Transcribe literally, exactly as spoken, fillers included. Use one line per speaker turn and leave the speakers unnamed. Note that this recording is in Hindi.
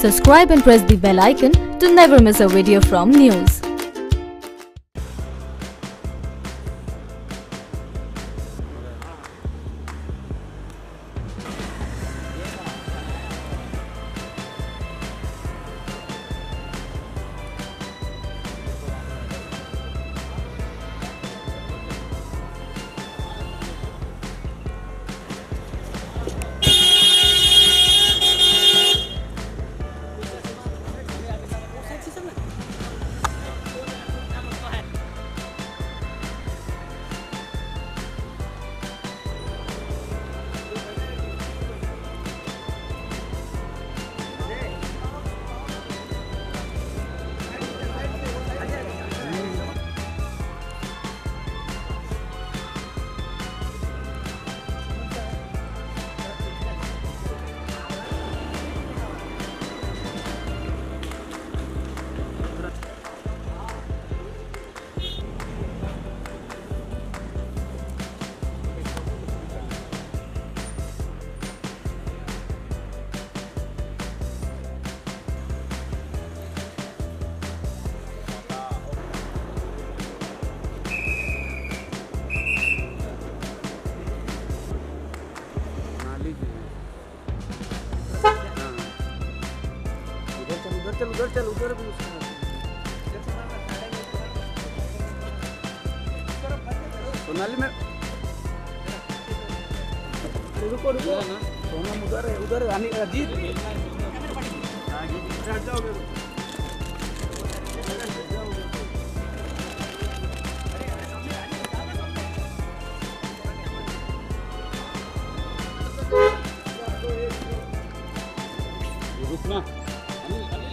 Subscribe and press the bell icon to never miss a video from NYOOOZ.
चल उधर चल उधर भी सोनाली में रुको रुको सोनम उधर है उधर आने का जीत जाओगे रुकना